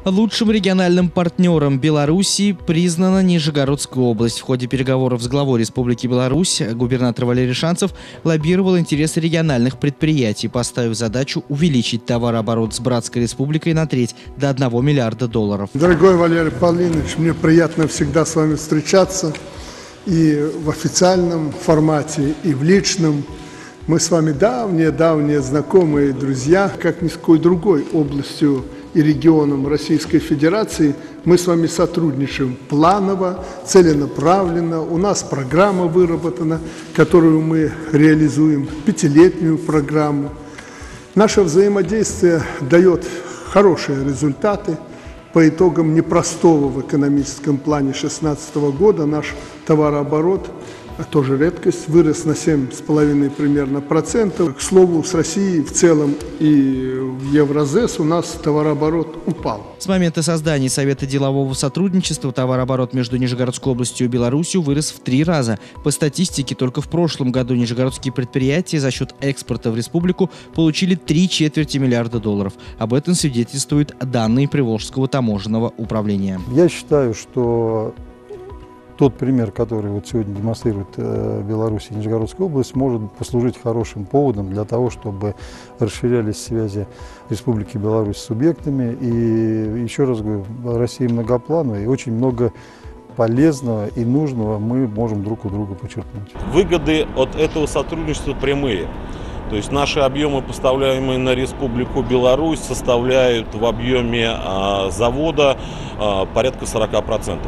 Лучшим региональным партнером Беларуси признана Нижегородская область. В ходе переговоров с главой Республики Беларусь губернатор Валерий Шанцев лоббировал интересы региональных предприятий, поставив задачу увеличить товарооборот с Братской Республикой на треть, до $1 миллиарда. Дорогой Валерий Павлович, мне приятно всегда с вами встречаться и в официальном формате, и в личном. Мы с вами давние знакомые друзья, как ни с какой другой областью и регионом Российской Федерации. Мы с вами сотрудничаем планово, целенаправленно. У нас программа выработана, которую мы реализуем, 5-летнюю программу. Наше взаимодействие дает хорошие результаты. По итогам непростого в экономическом плане 2016 года наш товарооборот, тоже редкость, вырос на 7,5 примерно процентов. К слову, с Россией в целом и в Евразес у нас товарооборот упал. С момента создания Совета делового сотрудничества товарооборот между Нижегородской областью и Беларусью вырос в 3 раза. По статистике, только в прошлом году нижегородские предприятия за счет экспорта в республику получили $0,75 миллиарда. Об этом свидетельствуют данные Приволжского таможенного управления. Я считаю, что тот пример, который вот сегодня демонстрирует Беларусь и Нижегородская область, может послужить хорошим поводом для того, чтобы расширялись связи Республики Беларусь с субъектами. И еще раз говорю, Россия многоплановая, и очень много полезного и нужного мы можем друг у друга почерпнуть. Выгоды от этого сотрудничества прямые. То есть наши объемы, поставляемые на Республику Беларусь, составляют в объеме завода порядка 40%.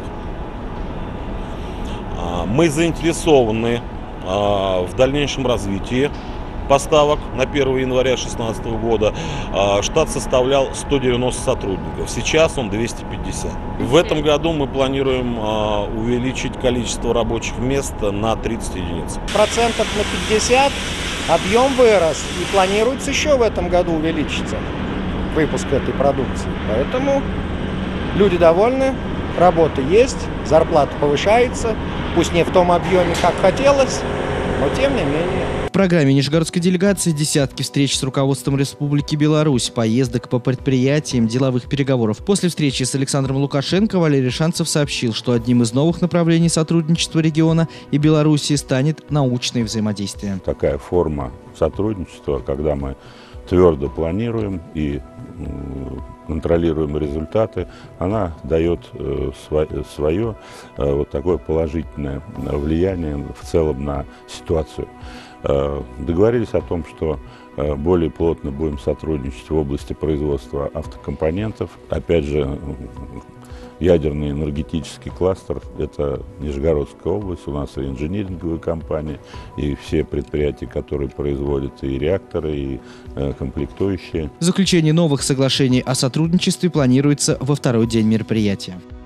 Мы заинтересованы в дальнейшем развитии поставок. На 1 января 2016 года штат составлял 190 сотрудников, сейчас он 250. В этом году мы планируем увеличить количество рабочих мест на 30 единиц. Процентов на 50 объем вырос, и планируется еще в этом году увеличиться выпуск этой продукции. Поэтому люди довольны, работа есть, зарплата повышается. Пусть не в том объеме, как хотелось, но тем не менее. В программе нижегородской делегации десятки встреч с руководством Республики Беларусь, поездок по предприятиям, деловых переговоров. После встречи с Александром Лукашенко Валерий Шанцев сообщил, что одним из новых направлений сотрудничества региона и Беларуси станет научное взаимодействие. Такая форма сотрудничества, когда мы твердо планируем и контролируем результаты, она дает свое вот такое положительное влияние в целом на ситуацию. Договорились о том, что более плотно будем сотрудничать в области производства автокомпонентов. Опять же, ядерный энергетический кластер – это Нижегородская область, у нас и инжиниринговые компании, и все предприятия, которые производят и реакторы, и комплектующие. Заключение новых соглашений о сотрудничестве планируется во второй день мероприятия.